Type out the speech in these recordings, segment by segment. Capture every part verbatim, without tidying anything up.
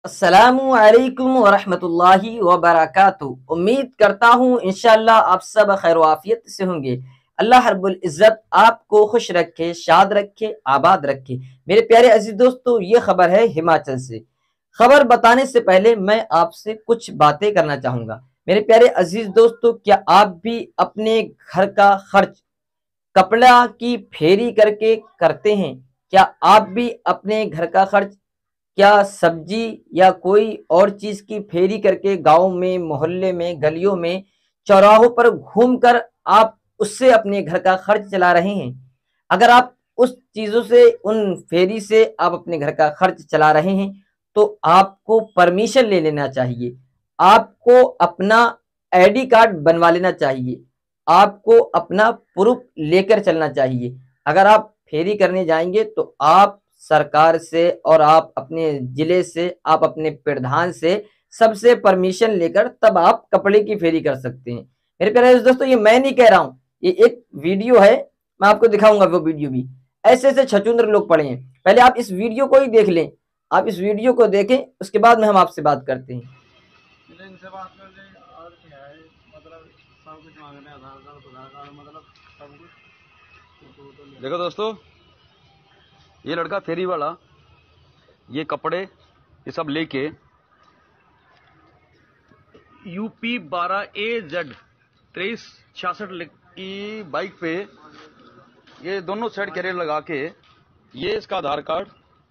अस्सलामु अलैकुम वरहमतुल्लाहि वबरकातुहू। उम्मीद करता हूँ इंशाअल्लाह आप सब खैर आफियत से होंगे। अल्लाह रब्बुल इज़्ज़त आपको खुश रखे, शाद रखे, आबाद रखे। मेरे प्यारे अजीज दोस्तों, ये खबर है हिमाचल से। खबर बताने से पहले मैं आपसे कुछ बातें करना चाहूँगा। मेरे प्यारे अजीज दोस्तों, क्या आप भी अपने घर का खर्च कपड़ा की फेरी करके करते हैं? क्या आप भी अपने घर का खर्च क्या सब्जी या कोई और चीज की फेरी करके गांव में, मोहल्ले में, गलियों में, चौराहों पर घूमकर आप उससे अपने घर का खर्च चला रहे हैं? अगर आप उस चीजों से, उन फेरी से आप अपने घर का खर्च चला रहे हैं, तो आपको परमिशन ले लेना चाहिए। आपको अपना आईडी कार्ड बनवा लेना चाहिए। आपको अपना प्रूफ लेकर चलना चाहिए। अगर आप फेरी करने जाएंगे तो आप सरकार से और आप अपने जिले से, आप अपने प्रधान से सबसे परमिशन लेकर तब आप कपड़े की फेरी कर सकते हैं। मेरे प्यारे दोस्तों, ये मैं नहीं कह रहा हूं, ये एक वीडियो है, मैं आपको दिखाऊंगा वो वीडियो भी। ऐसे ऐसे छछूंद्र लोग पड़े हैं। पहले आप इस वीडियो को ही देख लें, आप इस वीडियो को देखें, उसके बाद में हम आपसे बात करते हैं। इनसे बात कर ले और क्या है, मतलब सब कुछ मांगने आधार कार्ड आधार कार्ड मतलब सब कुछ। तो, तो, तो देखो दोस्तों, ये लड़का फेरी वाला ये कपड़े ये सब लेके यूपी बारह ए जेड तेईस छियासठ की बाइक पे ये दोनों साइड कैरियर लगा के, ये इसका आधार कार्ड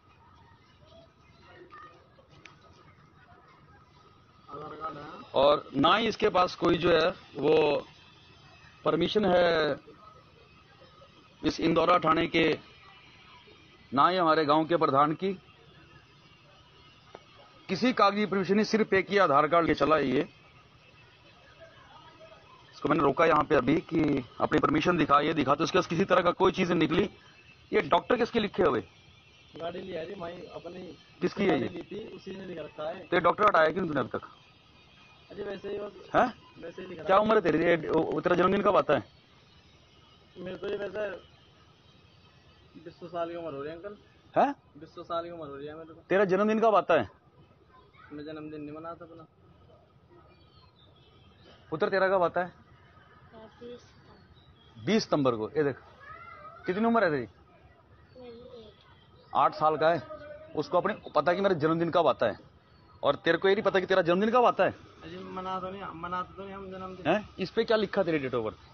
आधार कार्ड है और ना ही इसके पास कोई जो है वो परमिशन है इस इंदौरा थाने के, ना ही हमारे गांव के प्रधान की किसी कागजी परमिशन नहीं, सिर्फ एक ही आधार कार्ड ले चला है। ये इसको मैंने रोका यहाँ पे अभी कि अपनी परमिशन दिखा, ये दिखा, तो इसके पास किसी तरह का कोई चीज निकली। ये डॉक्टर किसके लिखे हुए? गाड़ी लिया है मैं अपनी। किसकी है ये? ली थी, उसी ने लिख रखा है। तो डॉक्टर हटाया क्यों तूने अब तक? अजय वैसे ही है? वैसे ही लिखा। क्या उम्र है तेरी? तेरा जन्मदिन कब आता है? मेरे तो ये वैसे बीस साल की उम्र हो रही है अंकल। है? बीस साल की उम्र हो रही है मेरे को। तेरा जन्मदिन कब आता है? मैं जन्मदिन नहीं मनाता अपना। पुत्र तेरा कब आता है? बीस सितंबर को। ये देख, कितनी उम्र है तेरी? आठ साल का है। उसको अपने पता है कि मेरा जन्मदिन कब आता है, और तेरे को ये नहीं पता कि तेरा जन्मदिन कब आता है। अजय मना तो नहीं, मनाते तो नहीं हम जन्मदिन। है? इस पे क्या लिखा तेरी डेट ऑफ बर्थ?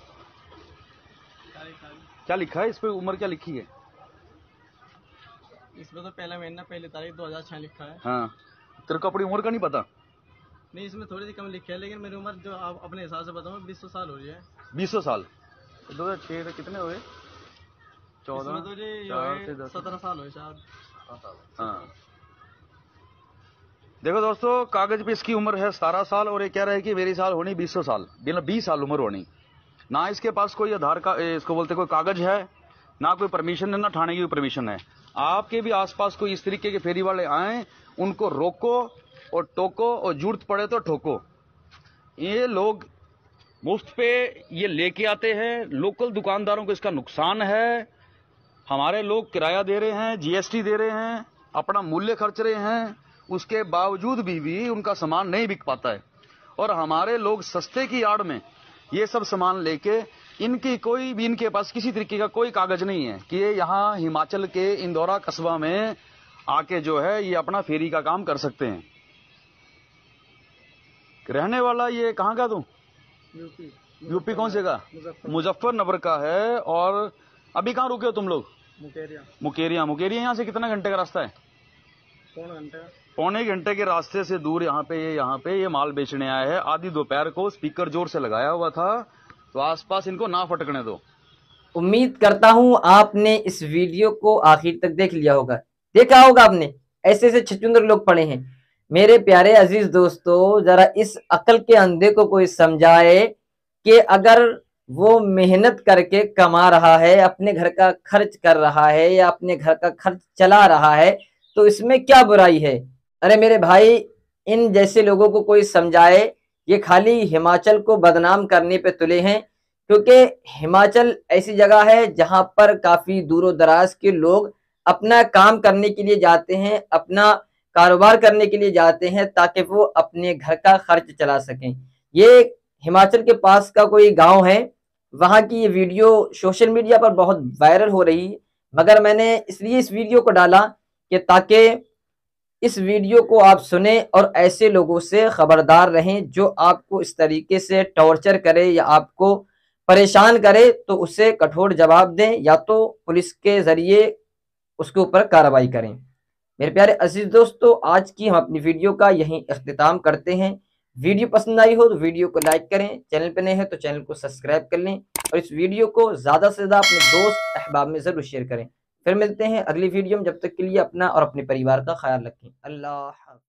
क्या लिखा है इस पे? उम्र क्या लिखी है? इसमें तो पहला महीना पहली तारीख दो हजार छह लिखा है। हाँ, तेरे को अपनी उम्र का नहीं पता? नहीं, इसमें थोड़ी सी कम लिखी है, लेकिन मेरी उम्र जो आप अपने हिसाब से बताऊँ बीस साल हो रही है। बीस सौ साल। दो हजार छह से कितने हुए? चौदह तो जी चार से दस सत्रह साल हुए शायद। हाँ, देखो दोस्तों, कागज पे इसकी उम्र है सतारह साल और ये कह रहा है कि मेरी साल होनी बीस सौ साल, बीस साल उम्र होनी। ना इसके पास कोई आधार का, इसको बोलते कोई कागज है, ना कोई परमिशन है, ना थाने की परमिशन है। आपके भी आसपास कोई इस तरीके के फेरी वाले आए, उनको रोको और टोको, और जरूरत पड़े तो ठोको। ये लोग मुफ्त पे ये लेके आते हैं, लोकल दुकानदारों को इसका नुकसान है। हमारे लोग किराया दे रहे हैं, जीएसटी दे रहे हैं, अपना मूल्य खर्च रहे हैं, उसके बावजूद भी, भी उनका सामान नहीं बिक पाता है। और हमारे लोग सस्ते की आड़ में ये सब सामान लेके, इनकी कोई भी, इनके पास किसी तरीके का कोई कागज नहीं है कि ये यहाँ हिमाचल के इंदौरा कस्बा में आके जो है ये अपना फेरी का काम कर सकते हैं। रहने वाला ये कहाँ का तू? यूपी। यूपी कौन से का? मुजफ्फरनगर का है। और अभी कहाँ रुके हो तुम लोग? मुकेरिया। मुकेरिया। मुकेरिया यहाँ से कितना घंटे का रास्ता है? पौने घंटे का। पौने घंटे के रास्ते से दूर यहाँ पे ये यहाँ पे ये माल बेचने आया है। आधी दोपहर को स्पीकर जोर से लगाया हुआ था, तो आसपास इनको ना फटकने दो। उम्मीद करता हूं आपने इस वीडियो को आखिर तक देख लिया होगा, देखा होगा आपने। ऐसे ऐसे छछूंदर लोग पड़े हैं। मेरे प्यारे अजीज दोस्तों, जरा इस अकल के अंधे को कोई समझाए कि अगर वो मेहनत करके कमा रहा है, अपने घर का खर्च कर रहा है या अपने घर का खर्च चला रहा है, तो इसमें क्या बुराई है? अरे मेरे भाई, इन जैसे लोगों को कोई समझाए। ये खाली हिमाचल को बदनाम करने पे तुले हैं, क्योंकि हिमाचल ऐसी जगह है जहां पर काफी दूरों दराज के लोग अपना काम करने के लिए जाते हैं, अपना कारोबार करने के लिए जाते हैं ताकि वो अपने घर का खर्च चला सकें। ये हिमाचल के पास का कोई गांव है, वहां की ये वीडियो सोशल मीडिया पर बहुत वायरल हो रही है, मगर मैंने इसलिए इस वीडियो को डाला कि ताकि इस वीडियो को आप सुने और ऐसे लोगों से खबरदार रहें जो आपको इस तरीके से टॉर्चर करे या आपको परेशान करे, तो उससे कठोर जवाब दें या तो पुलिस के जरिए उसके ऊपर कार्रवाई करें। मेरे प्यारे अजीज दोस्तों, आज की हम अपनी वीडियो का यहीं इख्तिताम करते हैं। वीडियो पसंद आई हो तो वीडियो को लाइक करें, चैनल पे नए हैं तो चैनल को सब्सक्राइब कर लें और इस वीडियो को ज़्यादा से ज़्यादा अपने दोस्त अहबाब में ज़रूर शेयर करें। फिर मिलते हैं अगली वीडियो में, जब तक के लिए अपना और अपने परिवार का ख्याल रखें। अल्लाह हाफ़िज़।